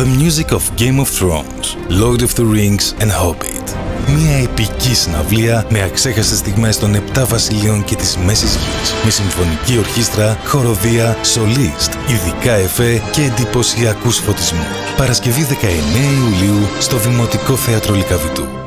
The music of Game of Thrones, Lord of the Rings and HOBBIT. Μια επική συναυλία με αξέχαστες στιγμές των Επτά Βασιλείων και της Μέσης Γης, με συμφωνική ορχήστρα, χοροδία, σολίστ, ειδικά εφέ και εντυπωσιακούς φωτισμούς. Παρασκευή 19 Ιουλίου στο Δημοτικό Θέατρο Λυκαβηττού.